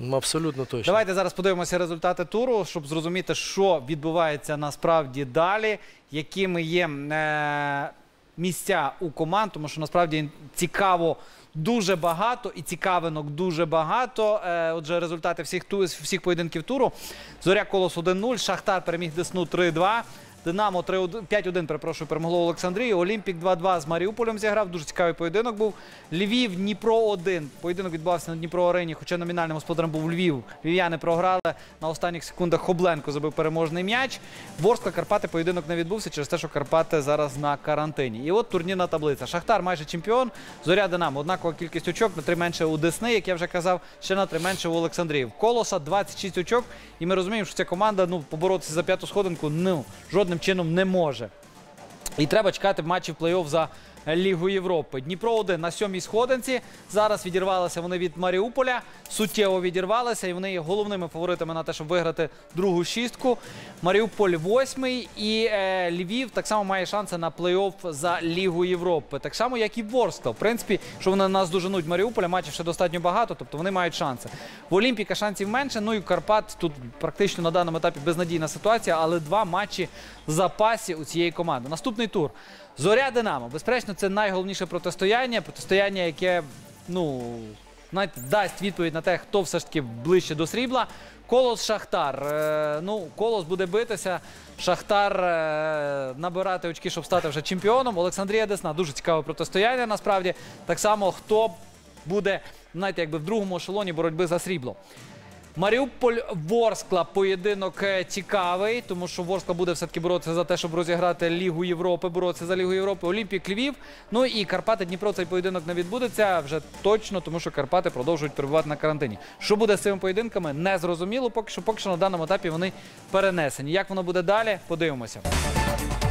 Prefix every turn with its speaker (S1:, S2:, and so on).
S1: Абсолютно точно.
S2: Давайте зараз подивимося результати туру, щоб зрозуміти, що відбувається насправді далі, якими є місця у команд, тому що насправді цікаво дуже багато і цікавинок дуже багато. Отже, результати всіх поєдинків туру. Зоря Колос 1-0, Шахтар переміг Десну 3-2. Динамо 5-1, перепрошую, перемогло Олександрію. Олімпік 2-2 з Маріуполем зіграв. Дуже цікавий поєдинок був. Львів, Дніпро 1. Поєдинок відбувався на Дніпро-арені, хоча номінальним господарем був Львів. Львів'яни програли. На останніх секундах Хобленко забив переможний м'яч. Ворскла, Карпати поєдинок не відбувся через те, що Карпати зараз на карантині. І от турнірна таблиця. Шахтар майже чемпіон. Зоря, Динамо. Однакова кількість очок, на 3 менше у Десни, як я вже казав, ще на 3 менше у Олександрії. В Колоса 26 очок. І ми розуміємо, що ця команда поборотися за 5-ту сходинку жодним чином не може. І треба чекати матчів плей-офф за Лігу Європи. Дніпро 1 на 7-й сходинці. Зараз відірвалися вони від Маріуполя. Суттєво відірвалися. І вони є головними фаворитами на те, щоб виграти другу шістку. Маріуполь 8-й. І Львів так само має шанси на плей-офф за Лігу Європи. Так само, як і Ворскла. В принципі, що вони нас доженуть Маріуполя, матчів ще достатньо багато, тобто вони мають шанси. В Олімпіка шансів менше, ну і Карпат тут практично на даному етапі безнадійна ситуація, але 2 матчі в запасі у цієї команди. Наступний тур. Зоря Динамо. Безперечно, це найголовніше протистояння. Протистояння, яке, дасть відповідь на те, хто все ж таки ближче до срібла. Колос Шахтар. Колос буде битися. Шахтар набирати очки, щоб стати вже чемпіоном. Олександрія Десна. Дуже цікаве протистояння, насправді. Так само, хто буде, в другому ешелоні боротьби за срібло. Маріуполь-Ворскла поєдинок цікавий, тому що Ворскла буде все-таки боротися за те, щоб розіграти Лігу Європи, боротися за Лігу Європи. Олімпік Львів, ну і Карпати-Дніпро цей поєдинок не відбудеться вже точно, тому що Карпати продовжують перебувати на карантині. Що буде з цими поєдинками, не зрозуміло, поки що на даному етапі вони перенесені. Як воно буде далі, подивимося.